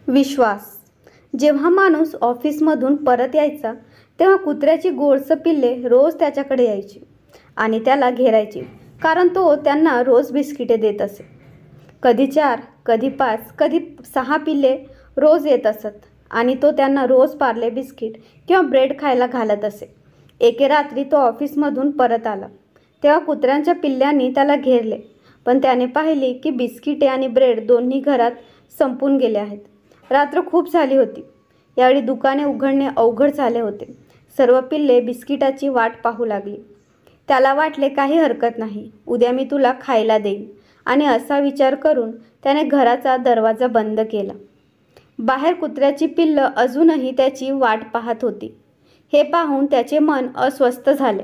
विश्वास. जेव्हा माणूस ऑफिसमधून परत यायचा तेव्हा कुत्र्याची गोडसं पिल्ले रोज त्याच्याकडे यायची आणि त्याला घेरायची, कारण तो त्यांना रोज बिस्किटे देत असे. कधी 4, कधी 5, कधी 6 पिल्ले रोज येत असत आणि तो त्यांना रोज पार्ले बिस्किट किंवा ब्रेड खायला घालत असे. एके रात्री तो ऑफिसमधून परत आला तेव्हा कुत्र्यांच्या पिल्ल्यांनी त्याला घेरले, पण त्याने पाहिले की बिस्किटे आणि ब्रेड दोन्ही घरात संपून गेले आहेत. रात्र खूप झाली होती. यावेळी दुकाने उघडणे अवघड झाले होते. सर्व पिल्ले बिस्किटाची वाट पाहू लागली. त्याला वाटले काही हरकत नाही, उद्या मी तुला खायला देईन, आणि असा विचार करून त्याने घराचा दरवाजा बंद केला. बाहेर कुत्र्याची पिल्लं अजूनही त्याची वाट पाहत होती. हे पाहून त्याचे मन अस्वस्थ झाले.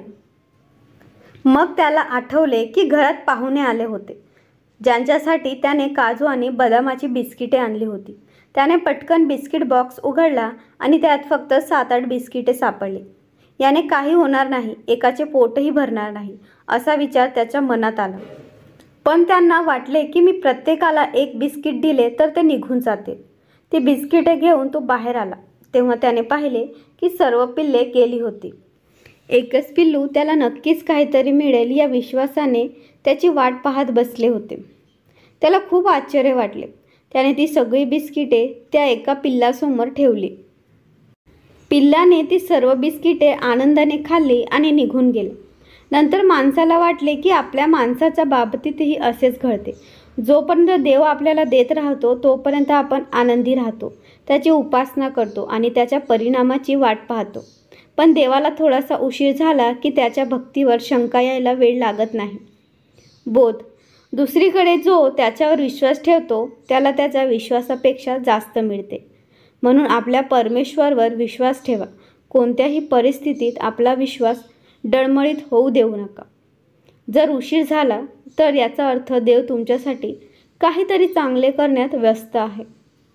मग त्याला आठवले की घरात पाहुणे आले होते, ज्यांच्यासाठी त्याने काजू आणि बदामाची बिस्किटे आणली होती. त्याने पटकन बिस्किट बॉक्स उघडला आणि त्यात फक्त 7-8 बिस्किटे सापडली. याने काही होणार नाही, एकाचे पोटही भरणार नाही, असा विचार त्याच्या मनात आला. पण त्यांना वाटले की मी प्रत्येकाला एक बिस्किट दिले तर ते निघून जातील. ती बिस्किटे घेऊन तो बाहेर आला तेव्हा त्याने पाहिले की सर्व पिल्ले गेली होती. एकच पिल्लू त्याला नक्कीच काहीतरी मिळेल या विश्वासाने त्याची वाट पाहत बसले होते. त्याला खूप आश्चर्य वाटले. त्याने ती सगळी बिस्किटे त्या एका पिल्लासमोर ठेवली. पिल्लाने ती सर्व बिस्किटे आनंदाने खाल्ली आणि निघून गेले. नंतर माणसाला वाटले की आपल्या माणसाच्या बाबतीतही असेच घडते. जोपर्यंत देव आपल्याला देत राहतो तोपर्यंत आपण आनंदी राहतो, त्याची उपासना करतो आणि त्याच्या परिणामाची वाट पाहतो. पण देवाला थोडासा उशीर झाला की त्याच्या भक्तीवर शंका यायला वेळ लागत नाही. बोध. दुसरीकडे जो त्याच्यावर विश्वास ठेवतो त्याला त्याच्या विश्वासापेक्षा जास्त मिळते. म्हणून आपल्या परमेश्वरावर विश्वास ठेवा. कोणत्याही परिस्थितीत आपला विश्वास डळमळीत होऊ देऊ नका. जर उशीर झाला तर याचा अर्थ देव तुमच्यासाठी काहीतरी चांगले करण्यात व्यस्त आहे.